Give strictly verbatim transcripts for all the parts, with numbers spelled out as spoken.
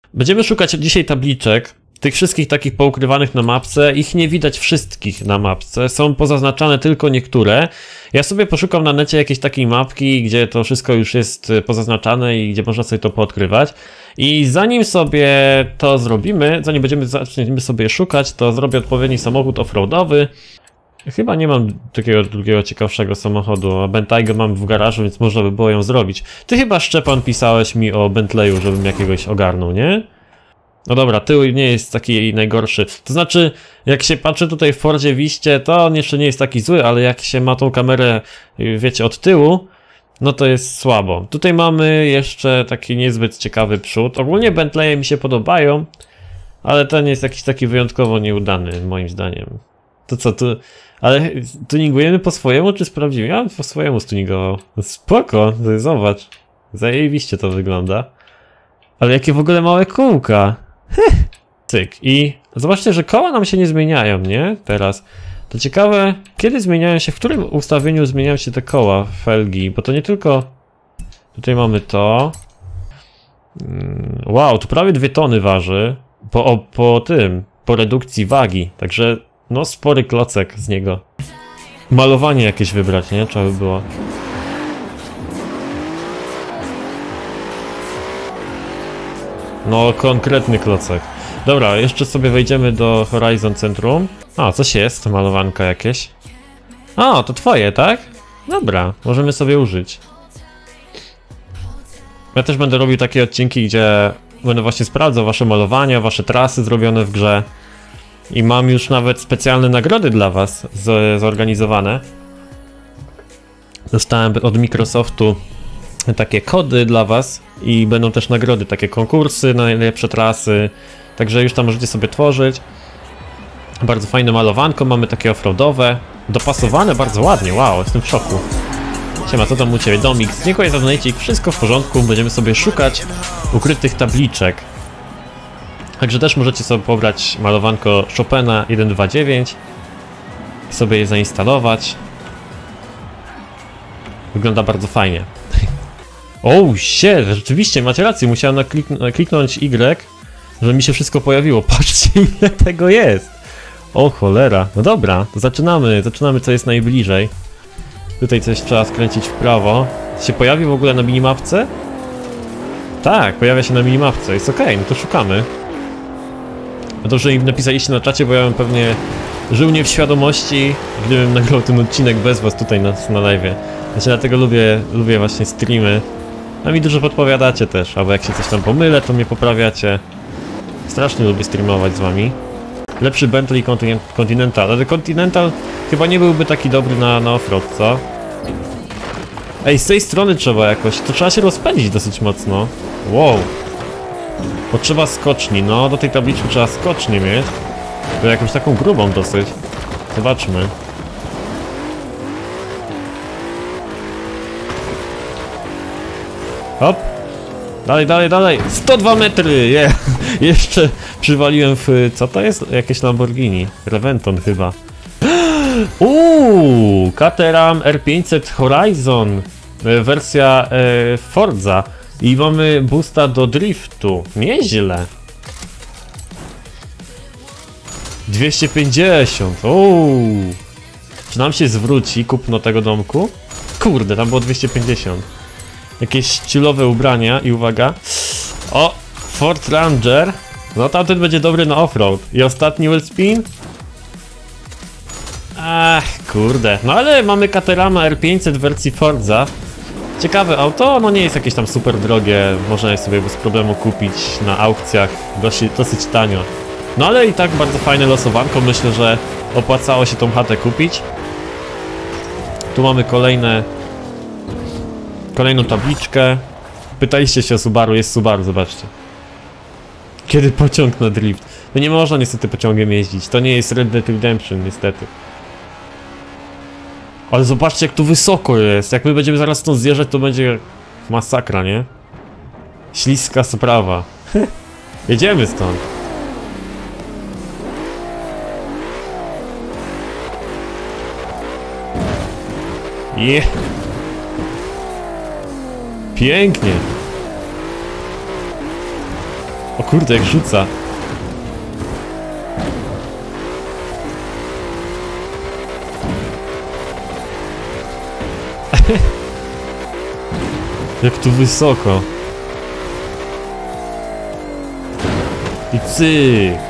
Będziemy szukać dzisiaj tabliczek, tych wszystkich takich poukrywanych na mapce. Ich nie widać wszystkich na mapce, są pozaznaczane tylko niektóre. Ja sobie poszukam na necie jakiejś takiej mapki, gdzie to wszystko już jest pozaznaczane i gdzie można sobie to poodkrywać. I zanim sobie to zrobimy, zanim będziemy zaczniemy sobie szukać, to zrobię odpowiedni samochód offroadowy. Chyba nie mam takiego drugiego ciekawszego samochodu, a Bentayga mam w garażu, więc można by było ją zrobić. Ty chyba, Szczepan, pisałeś mi o Bentleyu, żebym jakiegoś ogarnął, nie? No dobra, tył nie jest taki najgorszy. To znaczy, jak się patrzy tutaj w Fordzie Wiście, to on jeszcze nie jest taki zły, ale jak się ma tą kamerę, wiecie, od tyłu, no to jest słabo. Tutaj mamy jeszcze taki niezbyt ciekawy przód. Ogólnie Bentleye mi się podobają, ale ten jest jakiś taki wyjątkowo nieudany, moim zdaniem. To co, tu... Ale tuningujemy po swojemu, czy sprawdzimy? Ja po swojemu stuningował. Spoko, zobacz. Zajebiście to wygląda. Ale jakie w ogóle małe kółka. Heh. Cyk. I zobaczcie, że koła nam się nie zmieniają, nie? Teraz. To ciekawe, kiedy zmieniają się, w którym ustawieniu zmieniają się te koła, felgi, bo to nie tylko... Tutaj mamy to. Wow, tu prawie dwie tony waży. Po, o, po tym, po redukcji wagi. Także, no spory klocek z niego. Malowanie jakieś wybrać, nie? Trzeba by było. No, konkretny klocek. Dobra, jeszcze sobie wejdziemy do Horizon Centrum. A, coś jest, malowanka jakieś. A, to twoje, tak? Dobra, możemy sobie użyć. Ja też będę robił takie odcinki, gdzie będę właśnie sprawdzał wasze malowania, wasze trasy zrobione w grze. I mam już nawet specjalne nagrody dla was z, zorganizowane. Dostałem od Microsoftu takie kody dla was i będą też nagrody, takie konkursy na najlepsze trasy. Także już tam możecie sobie tworzyć. Bardzo fajne malowanko, mamy takie offroadowe. Dopasowane bardzo ładnie, wow, jestem w szoku. Siema, co tam u ciebie? Domix, dziękuję za donate, wszystko w porządku. Będziemy sobie szukać ukrytych tabliczek. Także też możecie sobie pobrać malowanko Chopina jeden dwa dziewięć i sobie je zainstalować. Wygląda bardzo fajnie. O, shit, rzeczywiście, macie rację, musiałem naklik- kliknąć Y, żeby mi się wszystko pojawiło. Patrzcie, ile tego jest. O cholera, no dobra, to zaczynamy, zaczynamy co jest najbliżej. Tutaj coś trzeba skręcić w prawo. Się pojawi w ogóle na minimapce? Tak, pojawia się na minimapce, jest okej, no to szukamy. No dobrze im napisaliście na czacie, bo ja bym pewnie żył nie w świadomości, gdybym nagrał ten odcinek bez was tutaj na, na live'ie. Znaczy dlatego lubię, lubię właśnie streamy. A mi dużo podpowiadacie też, albo jak się coś tam pomylę, to mnie poprawiacie. Strasznie lubię streamować z wami. Lepszy Bentley Continental, ale Continental chyba nie byłby taki dobry na, na offroad, co? Ej, z tej strony trzeba jakoś, to trzeba się rozpędzić dosyć mocno. Wow. Potrzeba skoczni, no do tej tabliczki trzeba skocznię mieć. To jakąś taką grubą dosyć. Zobaczmy. Hop. Dalej, dalej, dalej. sto dwa metry! Yeah. Jeszcze przywaliłem w... Co to jest? Jakieś Lamborghini. Reventon chyba. Uuu, Caterham R pięćset Horizon. Wersja e, Forza. I mamy boosta do driftu. Nieźle. dwieście pięćdziesiąt. Uuu. Czy nam się zwróci kupno tego domku? Kurde, tam było dwieście pięćdziesiąt. Jakieś stylowe ubrania i uwaga. O! Ford Ranger. No tamten będzie dobry na offroad. I ostatni wheel spin. Ach, kurde. No ale mamy Caterhama R pięćset w wersji Forza. Ciekawe auto, no nie jest jakieś tam super drogie. Można je sobie bez problemu kupić na aukcjach. Dosyć, dosyć tanio. No ale i tak bardzo fajne losowanko. Myślę, że opłacało się tą chatę kupić. Tu mamy kolejne... Kolejną tabliczkę. Pytaliście się o Subaru, jest Subaru, zobaczcie. Kiedy pociąg na drift? No nie można niestety pociągiem jeździć, to nie jest Red Dead Redemption niestety. Ale zobaczcie jak tu wysoko jest, jak my będziemy zaraz stąd zjeżdżać, to będzie masakra, nie? Śliska sprawa. Jedziemy stąd. Yeah. O kurde, jak rzuca. Jak tu wysoko. I cyk.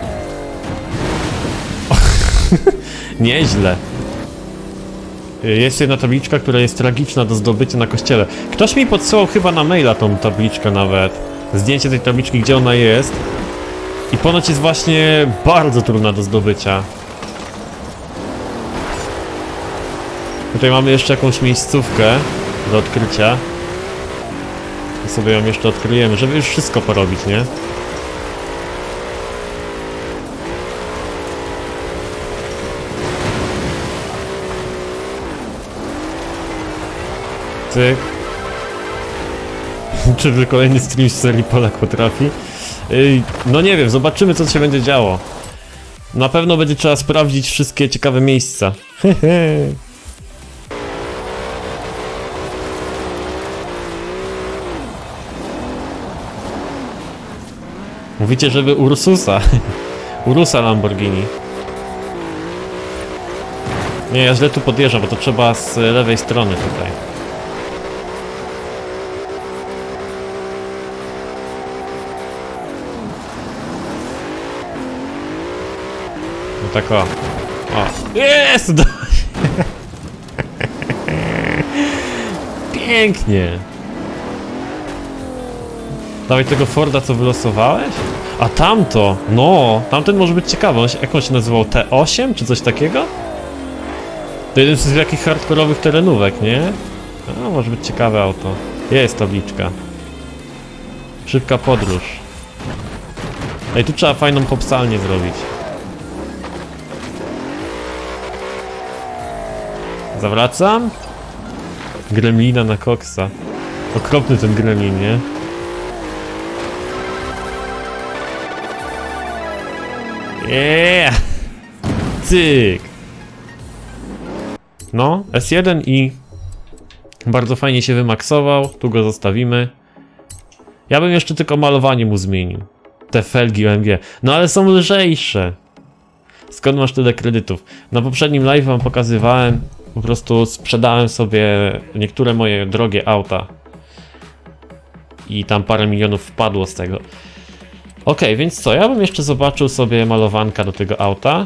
Nieźle. Jest jedna tabliczka, która jest tragiczna do zdobycia na kościele. Ktoś mi podsyłał chyba na maila tą tabliczkę nawet. Zdjęcie tej tabliczki, gdzie ona jest. I ponoć jest właśnie bardzo trudna do zdobycia. Tutaj mamy jeszcze jakąś miejscówkę do odkrycia. I sobie ją jeszcze odkryjemy, żeby już wszystko porobić, nie? Cyk. Czy kolejny stream z serii Polak potrafi? Yy, no nie wiem, zobaczymy co się będzie działo. Na pewno będzie trzeba sprawdzić wszystkie ciekawe miejsca. Mówicie, żeby Ursusa. Urusa Lamborghini. Nie, ja źle tu podjeżdżam, bo to trzeba z lewej strony tutaj. No tak o. O. Jest! Pięknie. Dawaj tego Forda, co wylosowałeś? A tamto! No, tamten może być ciekawy. On się, jak on się nazywał? T osiem czy coś takiego? To jeden z takich hardkorowych terenówek, nie? No, może być ciekawe auto. Jest tabliczka. Szybka podróż. Ej, tu trzeba fajną hopsalnię zrobić. Zawracam. Gremlina na koksa. Okropny ten gremlin, nie? Yeah! Cyk! No, S jeden i bardzo fajnie się wymaksował, tu go zostawimy. Ja bym jeszcze tylko malowanie mu zmienił. Te felgi O M G. No ale są lżejsze. Skąd masz tyle kredytów? Na poprzednim live wam pokazywałem, po prostu sprzedałem sobie niektóre moje drogie auta. I tam parę milionów wpadło z tego. Ok, więc co? Ja bym jeszcze zobaczył sobie malowanka do tego auta.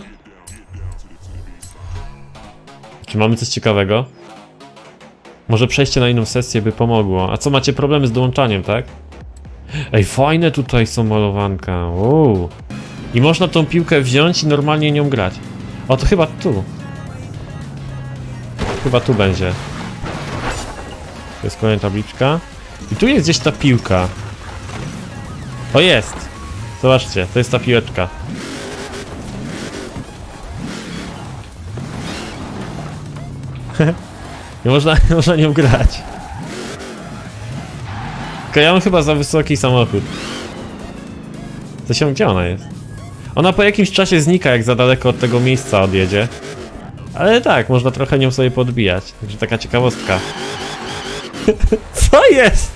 Czy mamy coś ciekawego? Może przejście na inną sesję by pomogło. A co, macie problemy z dołączaniem, tak? Ej, fajne tutaj są malowanka. Uuu. I można tą piłkę wziąć i normalnie nią grać. O, to chyba tu. Chyba tu będzie. To jest kolejna tabliczka. I tu jest gdzieś ta piłka. O, jest! Zobaczcie, to jest ta piłeczka. Nie można, nie można nią grać. Tylko ja mam chyba za wysoki samochód. To się, gdzie ona jest? Ona po jakimś czasie znika, jak za daleko od tego miejsca odjedzie. Ale tak, można trochę nią sobie podbijać. Także taka ciekawostka. Co jest?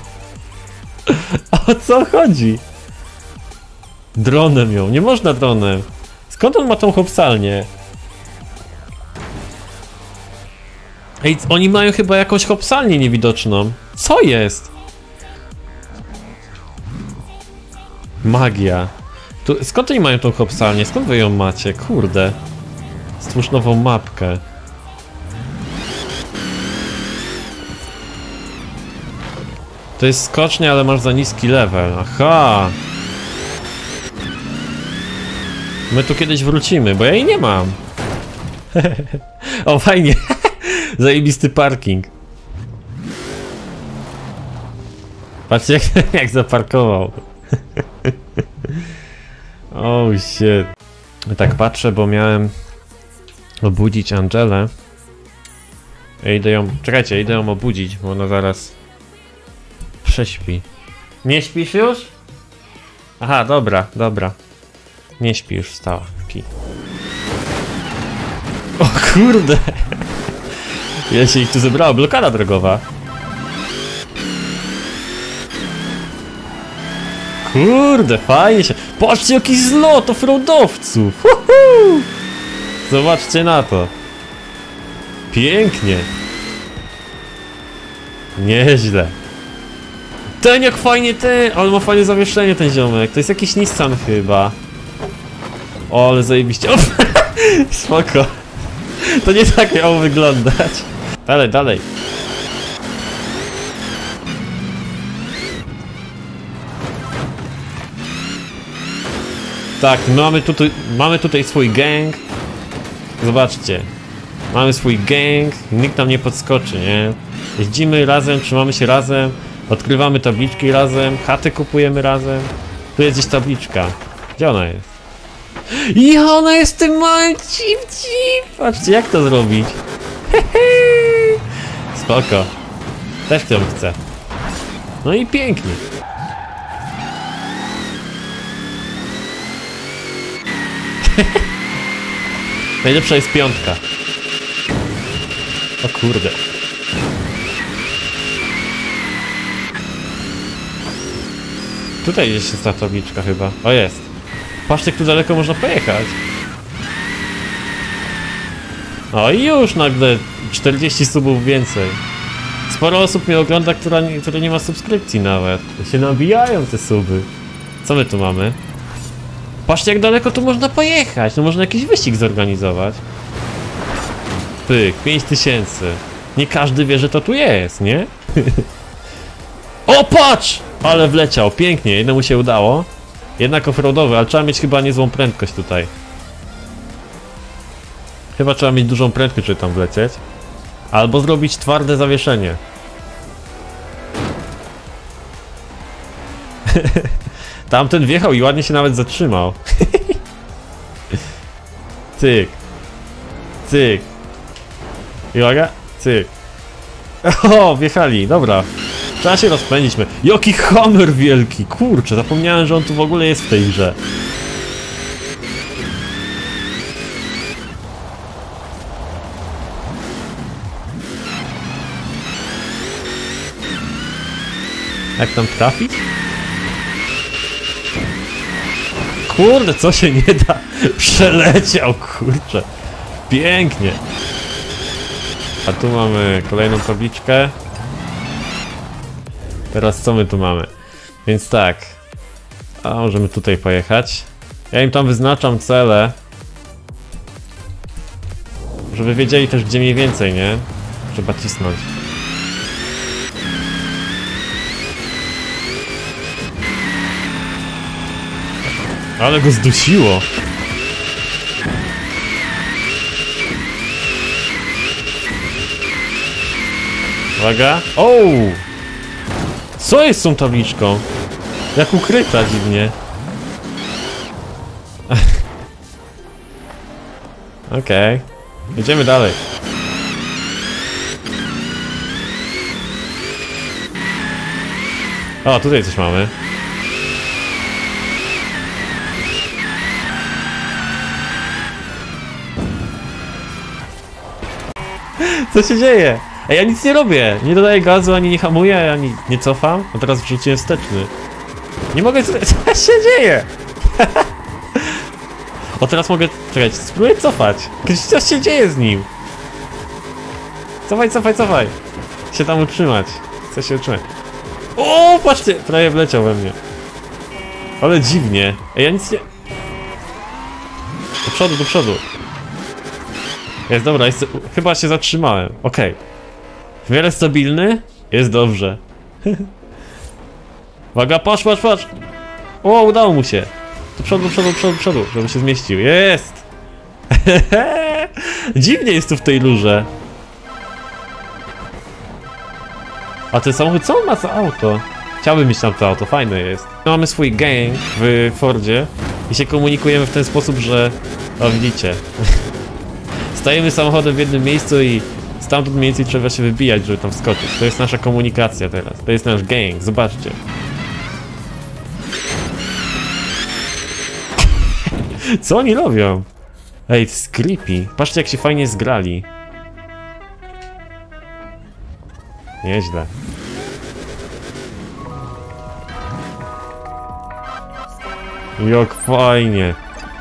O co chodzi? Dronem ją, nie można dronem. Skąd on ma tą hopsalnię? Ej, oni mają chyba jakąś hopsalnię niewidoczną. Co jest? Magia. Tu, skąd oni mają tą hopsalnię? Skąd wy ją macie? Kurde. Stwórz nową mapkę. To jest skocznia, ale masz za niski level. Aha. My tu kiedyś wrócimy, bo ja jej nie mam. O, fajnie. Zajebisty parking. Patrzcie jak, jak zaparkował. Oh shit. Tak patrzę, bo miałem obudzić Angelę. Ja idę ją... Czekajcie, idę ją obudzić, bo ona zaraz prześpi. Nie śpisz już? Aha, dobra, dobra. Nie śpi, już wstała. Pi. O kurde! Ile się ich tu zebrało? Blokada drogowa. Kurde, fajnie się... Patrzcie, jaki zlot offroadowców! Uhu! Zobaczcie na to. Pięknie. Nieźle. Ten jak fajnie ten... On ma fajne zawieszenie, ten ziomek. To jest jakiś Nissan chyba. O, ale zajebiście. O, spoko. To nie tak miało wyglądać. Dalej, dalej. Tak, mamy tutaj, mamy tutaj swój gang. Zobaczcie. Mamy swój gang. Nikt nam nie podskoczy, nie? Jeździmy razem, trzymamy się razem. Odkrywamy tabliczki razem. Chaty kupujemy razem. Tu jest gdzieś tabliczka. Gdzie ona jest? I ona jest tym małym cip cip. Patrzcie, jak to zrobić. Spoko. Też ją chcę. No i pięknie. Najlepsza jest piątka. O kurde. Tutaj gdzieś jest ta tabliczka chyba. O, jest. Patrzcie, jak tu daleko można pojechać. O i już nagle czterdzieści subów więcej. Sporo osób mnie ogląda, która nie, które nie ma subskrypcji nawet. To się nabijają te suby. Co my tu mamy? Patrzcie, jak daleko tu można pojechać. No można jakiś wyścig zorganizować. Pyk, pięć tysięcy. Nie każdy wie, że to tu jest, nie? O, patrz! Ale wleciał, pięknie, jednemu się udało. Jednak offroadowy, ale trzeba mieć chyba niezłą prędkość tutaj. Chyba trzeba mieć dużą prędkość, żeby tam wlecieć. Albo zrobić twarde zawieszenie. Tamten wjechał i ładnie się nawet zatrzymał. Cyk. Cyk. I uwaga, cyk. O, wjechali, dobra. Trzeba się rozpędzić. Jaki hammer wielki, kurczę, zapomniałem, że on tu w ogóle jest w tej grze. Jak tam trafić? Kurde, co się nie da? Przeleciał, kurczę. Pięknie. A tu mamy kolejną tabliczkę. Teraz co my tu mamy? Więc tak. A możemy tutaj pojechać. Ja im tam wyznaczam cele. Żeby wiedzieli też, gdzie mniej więcej, nie? Trzeba cisnąć. Ale go zdusiło. Uwaga. O! Co jest z tą tabliczką? Jak ukryta dziwnie. Okej. Okay. Idziemy dalej. O, tutaj coś mamy. Co się dzieje? Ej, ja nic nie robię. Nie dodaję gazu, ani nie hamuję, ani nie cofam. A teraz wrzuciłem wsteczny. Nie mogę... Co się dzieje? O, teraz mogę... Czekaj, spróbuję cofać. Co się dzieje z nim? Cofaj, cofaj, cofaj. Się tam utrzymać. Chcę się utrzymać. O, patrzcie! Prawie wleciał we mnie. Ale dziwnie. Ej, ja nic nie... Do przodu, do przodu. Jest, dobra, jest, chyba się zatrzymałem. Okej. Okay. W miarę stabilny? Jest dobrze. Uwaga, patrz, patrz, patrz! O, udało mu się. Do przodu, do przodu, do przodu, do przodu, żeby się zmieścił. Jest! Dziwnie jest tu w tej lurze. A ten samochód, co on ma za auto? Chciałbym mieć tam to auto, fajne jest. Mamy swój gang w Fordzie i się komunikujemy w ten sposób, że... O, widzicie. Stajemy samochodem w jednym miejscu i stamtąd mniej więcej trzeba się wybijać, żeby tam wskoczyć. To jest nasza komunikacja teraz. To jest nasz gang, zobaczcie. Co oni robią? Ej, to jest creepy. Patrzcie, jak się fajnie zgrali. Nieźle. Jak fajnie.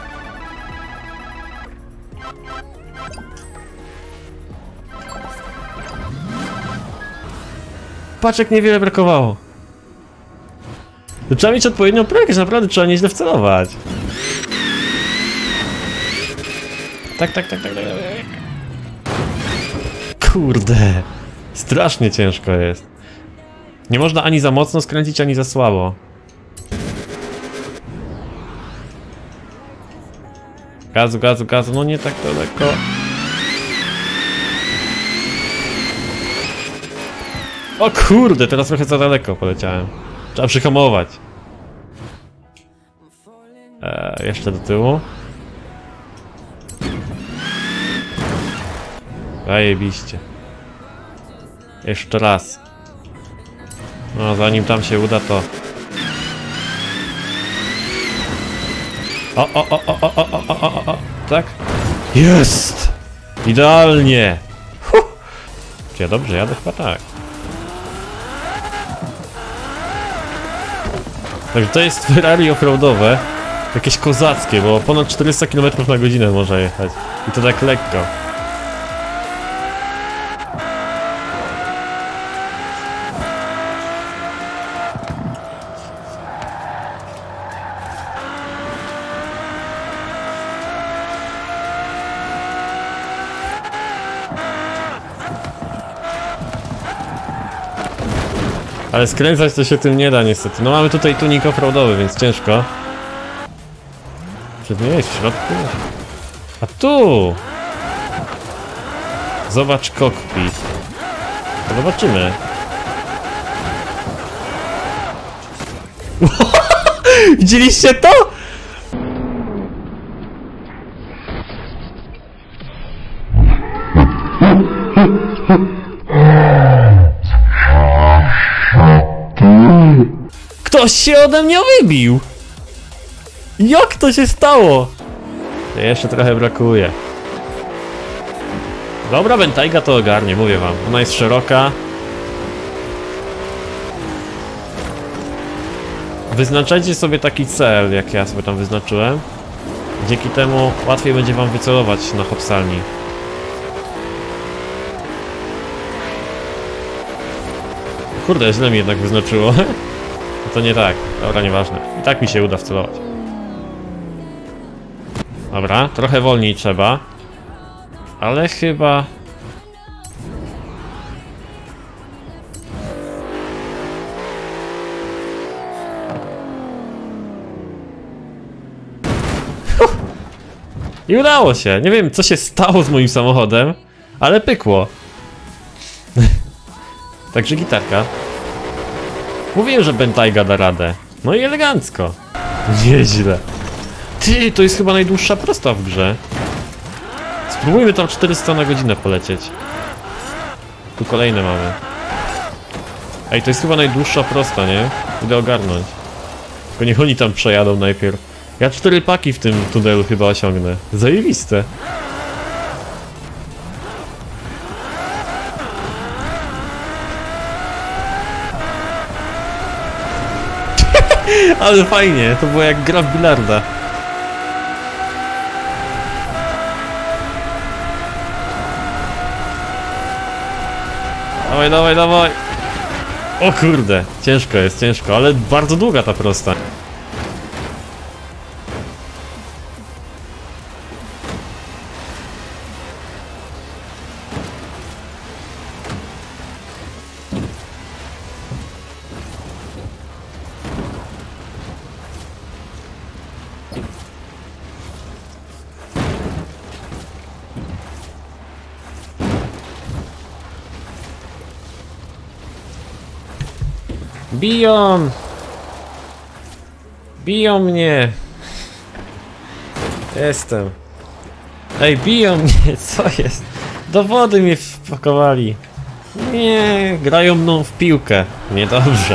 Paczek niewiele brakowało. To trzeba mieć odpowiednią prędkość, naprawdę trzeba nieźle wcelować. Tak, tak, tak, tak, tak. Kurde. Strasznie ciężko jest. Nie można ani za mocno skręcić, ani za słabo. Gazu, gazu, gazu, no nie tak daleko. O kurde, teraz trochę za daleko poleciałem. Trzeba przyhamować. Eee, jeszcze do tyłu. Zajebiście. Jeszcze raz. No, zanim tam się uda, to... O, o, o, o, o, o, o, o, o, tak? Jest! Idealnie! Huh. Czy ja dobrze jadę? Chyba tak. Także to jest Ferrari offroadowe. Jakieś kozackie, bo ponad czterysta kilometrów na godzinę można jechać. I to tak lekko. Ale skręcać to się tym nie da niestety. No mamy tutaj tunik offroadowy, więc ciężko. Czy nie jest w środku? A tu! Zobacz cockpit. To zobaczymy. Widzieliście to? Ktoś się ode mnie wybił! Jak to się stało? Jeszcze trochę brakuje. Dobra, Bentayga to ogarnie, mówię wam. Ona jest szeroka. Wyznaczajcie sobie taki cel, jak ja sobie tam wyznaczyłem. Dzięki temu łatwiej będzie wam wycelować na hopsalni. Kurde, źle mi jednak wyznaczyło. To nie tak. Dobra, nieważne. I tak mi się uda wcelować. Dobra, trochę wolniej trzeba. Ale chyba... I udało się. Nie wiem, co się stało z moim samochodem, ale pykło. Także gitarka. Mówiłem, że Bentayga da radę. No i elegancko. Nieźle. Ty, to jest chyba najdłuższa prosta w grze. Spróbujmy tam czterysta na godzinę polecieć. Tu kolejne mamy. Ej, to jest chyba najdłuższa prosta, nie? Idę ogarnąć. Tylko niech oni tam przejadą najpierw. Ja cztery paki w tym tunelu chyba osiągnę. Zajebiste. Ale fajnie, to było jak gra w bilarda. Dawaj, dawaj, dawaj. O kurde, ciężko jest, ciężko, ale bardzo długa ta prosta. Biją! Biją mnie! Jestem. Ej, biją mnie, co jest? Do wody mnie wpakowali. Nie, grają mną w piłkę. Niedobrze.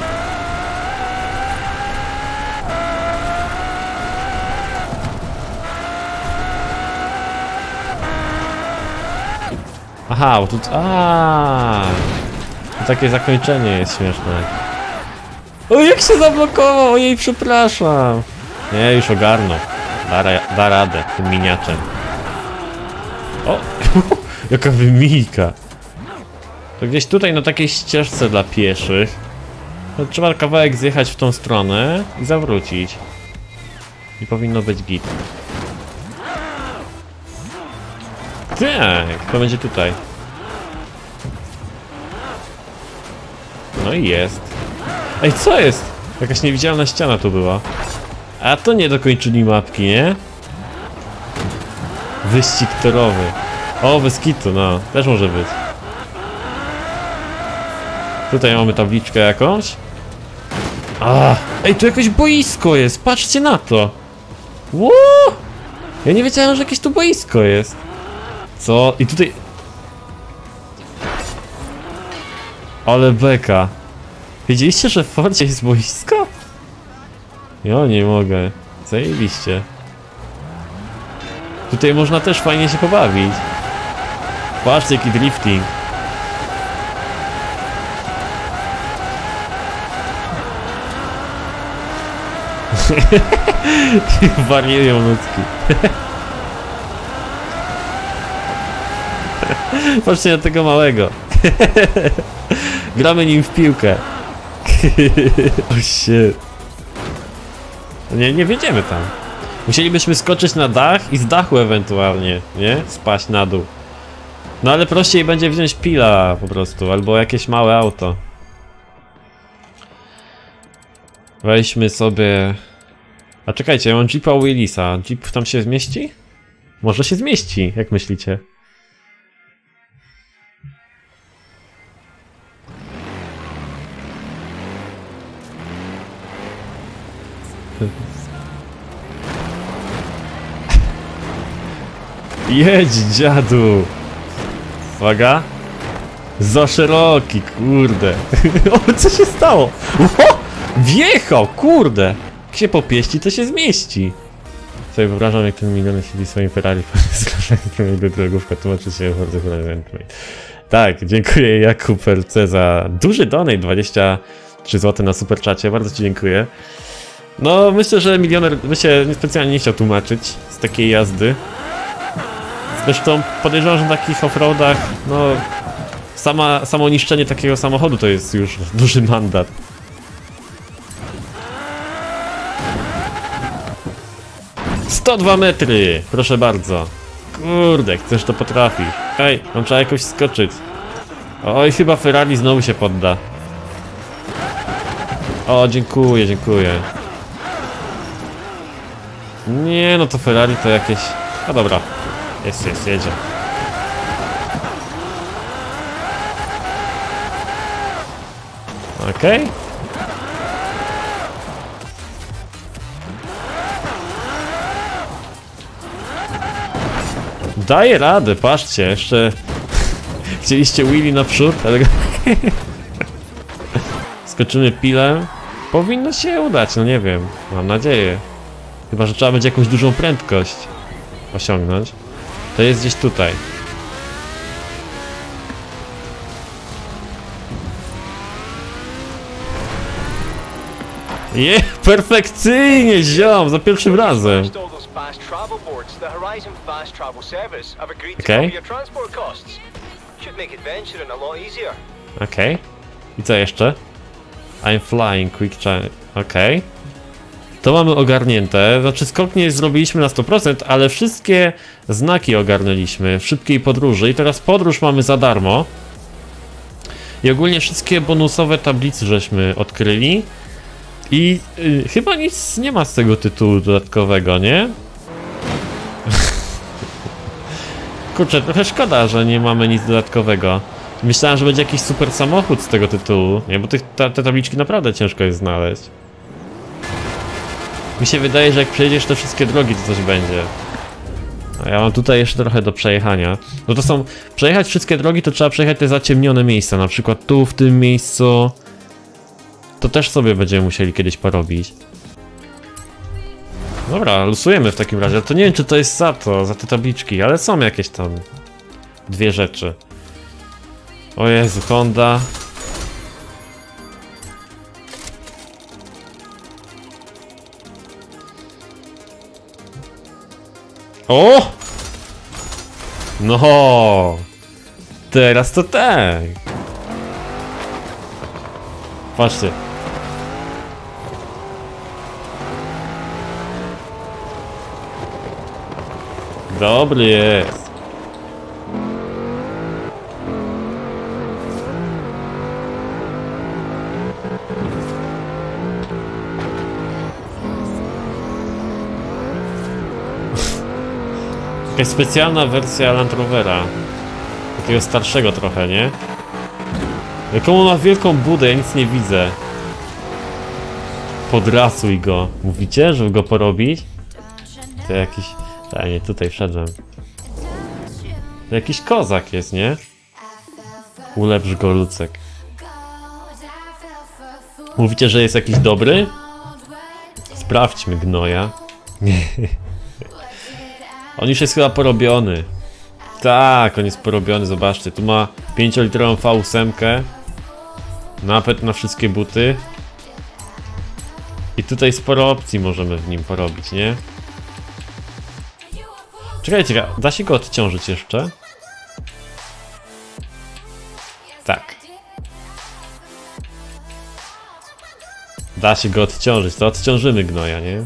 Aha, bo tu... Aaaa. Takie zakończenie jest śmieszne. O, jak się zablokował! Ojej, przepraszam! Nie, już ogarnął. Da, da radę tym miniaczem. O! Jaka wymijka. To gdzieś tutaj na takiej ścieżce dla pieszych. To trzeba kawałek zjechać w tą stronę i zawrócić. I powinno być git. Tak, to będzie tutaj. No i jest. Ej, co jest? Jakaś niewidzialna ściana tu była. A to nie dokończyli mapki, nie? Wyścig torowy. O, bez kitu, no. Też może być. Tutaj mamy tabliczkę jakąś. A, ej, tu jakieś boisko jest. Patrzcie na to. Ło! Ja nie wiedziałem, że jakieś tu boisko jest. Co? I tutaj... Ale beka. Wiedzieliście, że w Fordzie jest boisko? Ja nie mogę. Zajebiście. Tutaj można też fajnie się pobawić. Patrzcie, jaki drifting. Wariują ludzki. Patrzcie na tego małego. Gramy nim w piłkę. Oh shit. Nie, nie wjedziemy tam. Musielibyśmy skoczyć na dach i z dachu ewentualnie, nie? Spaść na dół. No ale prościej będzie wziąć pila po prostu, albo jakieś małe auto. Weźmy sobie... A czekajcie, ja mam Jeepa Willisa. Jeep tam się zmieści? Może się zmieści, jak myślicie? Jedź, dziadu! Uwaga! Za szeroki, kurde! O, co się stało? O! Wjechał, kurde! Jak się popieści, to się zmieści! Sobie wyobrażam, jak ten milion siedzi w swoim Ferrari do drogówka, tłumaczy się bardzo chętnie. Tak, dziękuję Jakub L C za duży donate, dwadzieścia trzy złote na superczacie, bardzo ci dziękuję. No, myślę, że milioner by się specjalnie nie chciał tłumaczyć z takiej jazdy. Zresztą podejrzewam, że na takich offroadach, no, sama, samo niszczenie takiego samochodu to jest już duży mandat. sto dwa metry, proszę bardzo. Kurde, chcesz to potrafisz. Ej, tam trzeba jakoś skoczyć. Oj, chyba Ferrari znowu się podda. O, dziękuję, dziękuję. Nie, no to Ferrari to jakieś... No dobra. Jest, jest, jedzie. Okej. Okay. Daję radę, patrzcie, jeszcze... Chcieliście Willy naprzód, ale... Skoczymy pilem. Powinno się udać, no nie wiem. Mam nadzieję. Chyba że trzeba będzie jakąś dużą prędkość osiągnąć. To jest gdzieś tutaj. Je, perfekcyjnie, ziom, za pierwszym razem. Okej. Okej. I co jeszcze? I'm flying, quick change. Okej. To mamy ogarnięte, znaczy skok nie zrobiliśmy na sto procent, ale wszystkie znaki ogarnęliśmy w szybkiej podróży i teraz podróż mamy za darmo. I ogólnie wszystkie bonusowe tablice żeśmy odkryli. I yy, chyba nic nie ma z tego tytułu dodatkowego, nie? Kurczę, trochę szkoda, że nie mamy nic dodatkowego. Myślałem, że będzie jakiś super samochód z tego tytułu, nie? Bo tych, ta, te tabliczki naprawdę ciężko jest znaleźć. Mi się wydaje, że jak przejdziesz te wszystkie drogi, to coś będzie. A ja mam tutaj jeszcze trochę do przejechania. No to są... Przejechać wszystkie drogi, to trzeba przejechać te zaciemnione miejsca. Na przykład tu, w tym miejscu. To też sobie będziemy musieli kiedyś porobić. Dobra, losujemy w takim razie. To nie wiem, czy to jest za to, za te tabliczki, ale są jakieś tam... Dwie rzeczy. O Jezu, Honda. O! No! Teraz to tak! Patrzcie. Dobry jest. Jakaś specjalna wersja Land Rovera. Takiego starszego trochę, nie? Jaką on ma wielką budę, ja nic nie widzę. Podrasuj go. Mówicie, żeby go porobić? To jakiś... A nie, tutaj wszedłem. To jakiś kozak jest, nie? Ulepsz go, Lucek. Mówicie, że jest jakiś dobry? Sprawdźmy gnoja. On już jest chyba porobiony. Tak, on jest porobiony, zobaczcie. Tu ma pięciolitrową V osiem. Napęd na wszystkie buty. I tutaj sporo opcji możemy w nim porobić, nie? Czekajcie, da się go odciążyć jeszcze? Tak. Da się go odciążyć, to odciążymy gnoja, nie?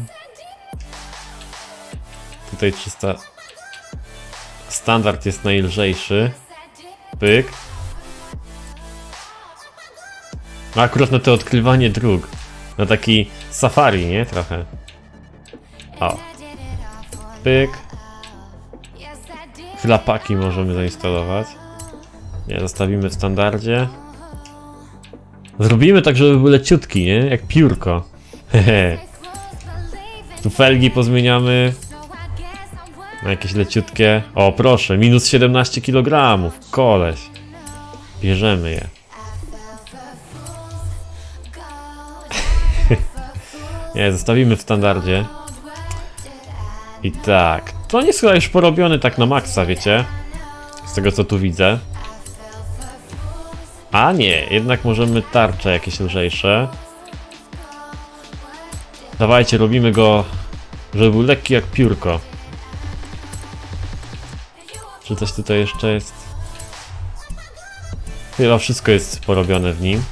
Tutaj trzysta... Standard jest najlżejszy. Pyk. No akurat na to odkrywanie dróg. Na taki safari, nie? Trochę. O. Pyk. Chlapaki możemy zainstalować. Nie, zostawimy w standardzie. Zrobimy tak, żeby był leciutki, nie? Jak piórko. Hehe. Tu felgi pozmieniamy. Na jakieś leciutkie. O, proszę, minus siedemnaście kilogramów. Koleś. Bierzemy je. Nie, zostawimy w standardzie. I tak. To nie jest chyba już porobiony tak na maksa, wiecie? Z tego co tu widzę. A nie, jednak możemy tarcze jakieś lżejsze. Dawajcie, robimy go, żeby był lekki jak piórko. Czy coś tutaj jeszcze jest? Chyba wszystko jest porobione w nim.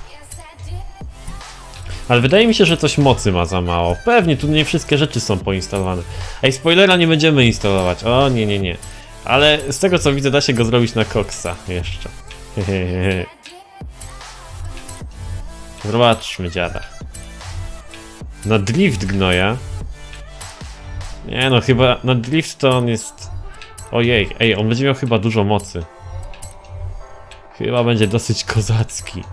Ale wydaje mi się, że coś mocy ma za mało. Pewnie, tu nie wszystkie rzeczy są poinstalowane. Ej, spoilera nie będziemy instalować. O, nie, nie, nie. Ale z tego co widzę, da się go zrobić na koksa jeszcze. Zobaczmy dziada. Na drift gnoja. Nie no, chyba na drift to on jest... Ojej, ej, on będzie miał chyba dużo mocy. Chyba będzie dosyć kozacki.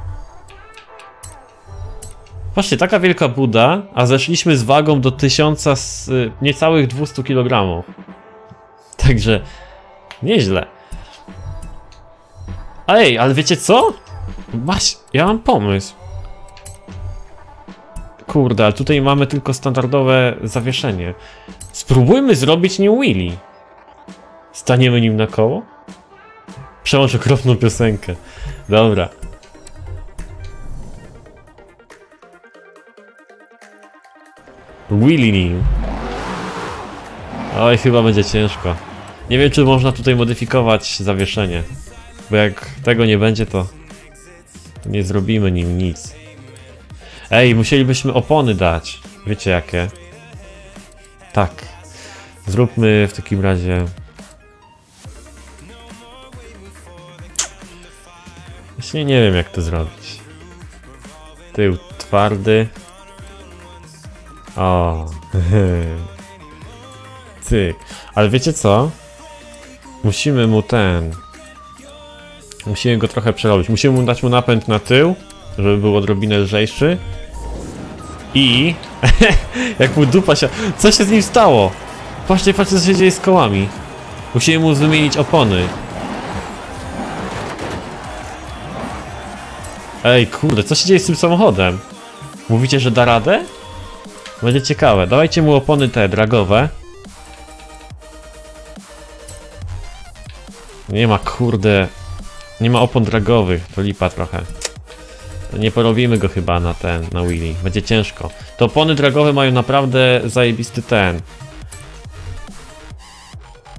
Właśnie, taka wielka buda, a zeszliśmy z wagą do tysiąca z y, niecałych dwustu kilogramów. Także nieźle. Ej, ale wiecie co? Maś, ja mam pomysł. Kurde, ale tutaj mamy tylko standardowe zawieszenie. Spróbujmy zrobić nim wheelie. Staniemy nim na koło? Przełącz okropną piosenkę. Dobra. Wheelie nim. Oj, chyba będzie ciężko. Nie wiem, czy można tutaj modyfikować zawieszenie. Bo jak tego nie będzie, to nie zrobimy nim nic. Ej, musielibyśmy opony dać. Wiecie jakie? Tak. Zróbmy w takim razie... Właśnie nie wiem, jak to zrobić. Tył twardy. O. Cyk. Ale wiecie co? Musimy mu ten... Musimy go trochę przerobić. Musimy mu dać mu napęd na tył, żeby był odrobinę lżejszy. I... jak mu dupa się... Co się z nim stało? Patrzcie, patrzcie, co się dzieje z kołami. Musimy mu wymienić opony. Ej, kurde, co się dzieje z tym samochodem? Mówicie, że da radę? Będzie ciekawe. Dawajcie mu opony te dragowe. Nie ma, kurde... Nie ma opon dragowych, to lipa trochę. Nie porobimy go chyba na ten, na wheelie. Będzie ciężko. Te opony dragowe mają naprawdę zajebisty ten.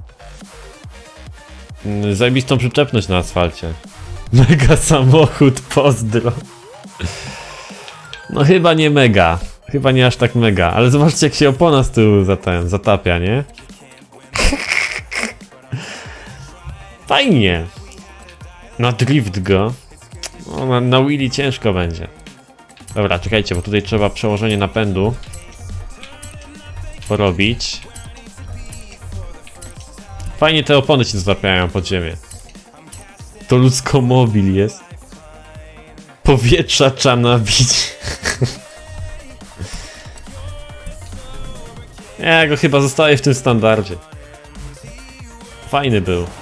mm, zajebistą przyczepność na asfalcie. Mega samochód, pozdro. No chyba nie mega. Chyba nie aż tak mega, ale zobaczcie jak się opona z tyłu za ten, zatapia, nie? Fajnie. Na drift go. No, na, na wheelie ciężko będzie. Dobra, czekajcie, bo tutaj trzeba przełożenie napędu porobić. Fajnie te opony się zatapiają pod ziemię. To ludzkomobil jest. Powietrza trzeba nabić. Ja go chyba zostaje w tym standardzie. Fajny był.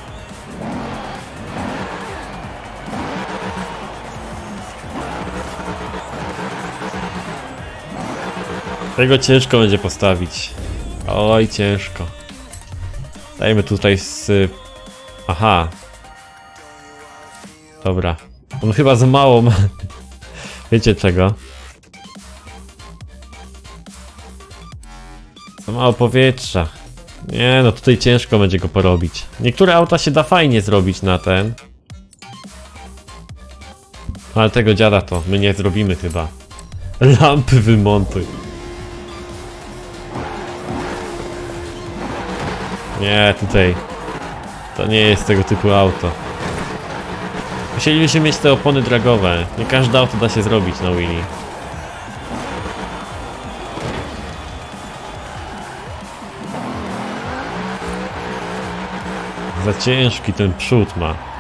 Tego ciężko będzie postawić. Oj, ciężko. Dajmy tutaj z... Aha. Dobra. On chyba za mało ma... Wiecie czego? Za mało powietrza. Nie no, tutaj ciężko będzie go porobić. Niektóre auta się da fajnie zrobić na ten. Ale tego dziada to my nie zrobimy chyba. Lampy wymontuj. Nie, tutaj to nie jest tego typu auto. Musielibyśmy mieć te opony dragowe. Nie każde auto da się zrobić na wheelie. Za ciężki ten przód ma.